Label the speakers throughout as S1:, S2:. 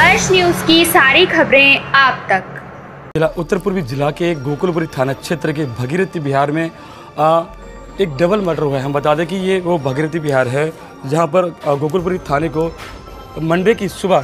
S1: हर्ष news की सारी खबरें आप तक।
S2: जिला उत्तर पूर्वी जिला के गोकुलपुरी थाना क्षेत्र के भगीरथी बिहार में एक डबल मर्डर हुआ है। हम बता दें कि ये वो भगीरथी बिहार है जहां पर गोकुलपुरी थाने को मंडे की सुबह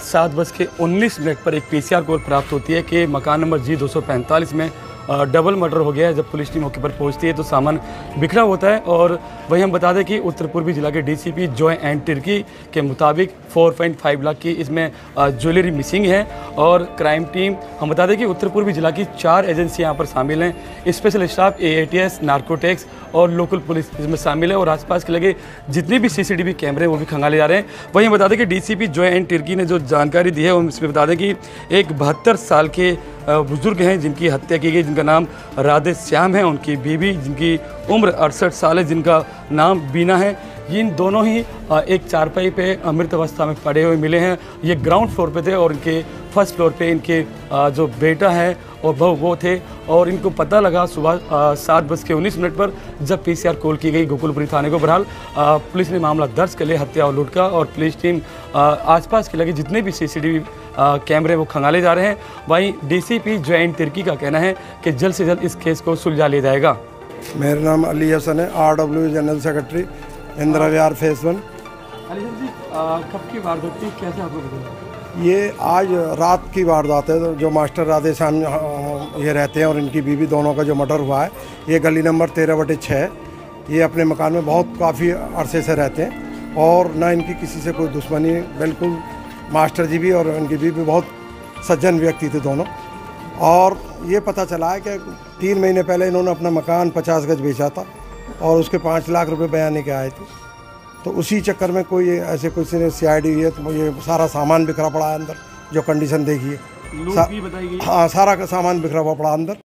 S2: 7:19 पर एक पीसीआर कॉल प्राप्त होती है कि मकान नंबर G245 में डबल मर्डर हो गया है। जब पुलिस टीम मौके पर पहुंचती है तो सामान बिखरा होता है। और वहीं हम बता दें कि उत्तर पूर्वी जिला के डीसीपी जॉय एंड तिर्की के मुताबिक 4.5 लाख की इसमें ज्वेलरी मिसिंग है। और क्राइम टीम, हम बता दें कि उत्तर पूर्वी जिला की 4 एजेंसी यहाँ पर शामिल हैं। स्पेशल स्टाफ, AATS, नार्कोटेक्स और लोकल पुलिस इसमें शामिल है। और आसपास के लगे जितने भी CCTV कैमरे वो भी खंगाले जा रहे हैं। वहीं बता दें कि डीसीपी जॉय एंड तिर्की ने जो जानकारी दी है उसमें बता दें कि एक 72 साल के बुजुर्ग हैं जिनकी हत्या की गई, जिनका नाम राधे श्याम है। उनकी बीवी जिनकी उम्र 68 साल है, जिनका नाम बीना है। इन दोनों ही एक चारपाई पे अमृत अवस्था में पड़े हुए मिले हैं। ये ग्राउंड फ्लोर पे थे और इनके फर्स्ट फ्लोर पे इनके जो बेटा है और बहू वो थे। और इनको पता लगा सुबह 7:19 पर जब PCR कॉल की गई गोकुलपुरी थाने को। बहरहाल पुलिस ने मामला दर्ज कर लिया हत्या और लूट का। और पुलिस टीम आसपास के लगे जितने भी CCTV कैमरे वो खंगाले जा रहे हैं। वहीं डीसीपी जॉय एंड तिर्की का कहना है कि जल्द से जल्द इस केस को सुलझा लिया जाएगा।
S3: मेरा नाम अली हसन है, RW general secretary, Indira Vihar phase 1।
S2: Ali ji, कब की वारदात थी, कैसे आपको पता?
S3: ये आज रात की वारदात है। जो मास्टर राधे श्याम ये रहते हैं और इनकी बीवी, दोनों का जो मर्डर हुआ है, ये गली नंबर 13/6। ये अपने मकान में काफ़ी अरसे से रहते हैं और ना इनकी किसी से कोई दुश्मनी। बिल्कुल मास्टर जी भी और उनकी बीवी बहुत सज्जन व्यक्ति थे दोनों। और ये पता चला है कि 3 महीने पहले इन्होंने अपना मकान 50 गज बेचा था और उसके 5 लाख रुपए बयाने के आए थे। तो उसी चक्कर में कोई ऐसे किसी ने CID हुई है तो ये सारा सामान बिखरा पड़ा है अंदर, जो कंडीशन देखिए।
S2: लोग भी बताई गई।
S3: हाँ, सारा का सामान बिखरा हुआ पड़ा अंदर।